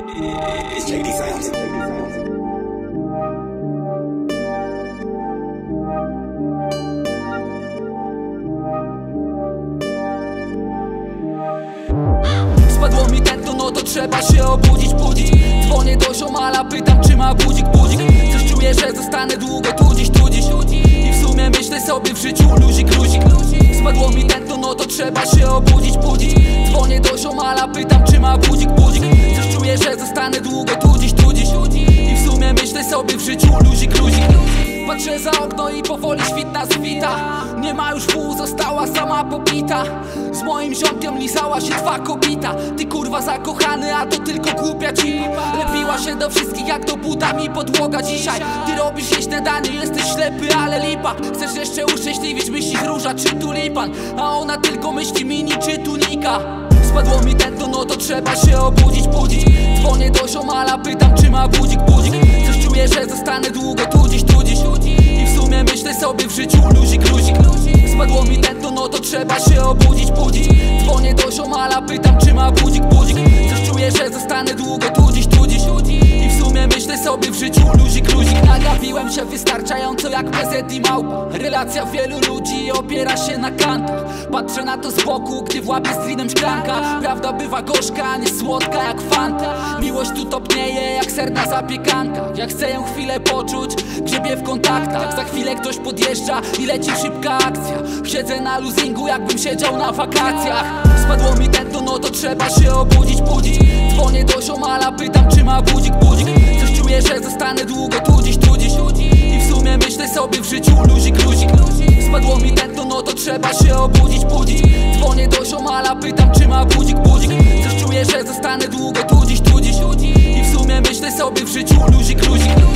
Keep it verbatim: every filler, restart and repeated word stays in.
It's J D Sounds. Spadło mi tętno, no to trzeba się obudzić, budzić. Dzwonię do ziomala, pytam czy ma budzik, budzik. Coś czuję, że zostanę długo tu dziś, tu dziś. I w sumie myślę sobie w życiu luzik, luzik. Spadło mi tętno, no to trzeba się obudzić, budzić. Dzwonię do ziomala, pytam czy ma budzik, budzik. Coś czuję, że zostanę długo tu dziś, tu dziś. I w sumie myślę sobie w życiu luzik, luzik. Patrzę za okno i powoli świt nas wita. Nie ma już wół, została sama popita. Z moim ziomkiem lizała się twa kobita. Ty kurwa zakochany, a to tylko głupia cipa. Lepiła się do wszystkich jak do buta mi podłoga dzisiaj. Ty robisz jej śniadanie, jesteś ślepy, ale lipa. Chcesz jeszcze uszczęśliwić, myślisz róża czy tulipan, a ona tylko myśli mini czy tunika. Spadło mi tętno, no to trzeba się obudzić, budzić. Dzwonię do ziomala, pytam czy ma budzik, budzik. Coś czuję, że zostanę długo tu dziś, tu dziś. I w sumie myślę sobie w życiu luzik, luzik. Spadło mi tętno, no to trzeba się obudzić, budzić. Dzwonię do ziomala, pytam czy ma budzik, budzik. Coś czuję, że zostanę długo tu dziś, tu dziś. I w sumie myślę sobie w życiu luzik, luzik. Nagapiłem się wystarczająco jak P Z i małpa. Relacja wielu ludzi opiera się na kantach. Patrzę na to z boku, gdy w łapie z drinem szklanka. Prawda bywa gorzka, a nie słodka jak fanta. Miłość tu topnieje jak serna zapiekanka. Jak chcę ją chwilę poczuć, grzebię w kontaktach. Za chwilę ktoś podjeżdża i leci szybka akcja. Siedzę na luzingu jakbym siedział na wakacjach. Spadło mi tętno, no to trzeba się obudzić, budzić. Dzwonię do ziomala, pytam czy ma budzik, budzik. Coś czuję, że zostanę długo tu dziś, tu dziś. I w sumie myślę sobie w życiu luzik, luzik. Spadło mi tętno, no to trzeba się obudzić, budzić. Dzwonię do ziomala, pytam czy ma budzik, budzik. Coś czuję, że zostanę długo tu dziś, tu dziś. I w sumie myślę sobie w życiu luzik, luzik.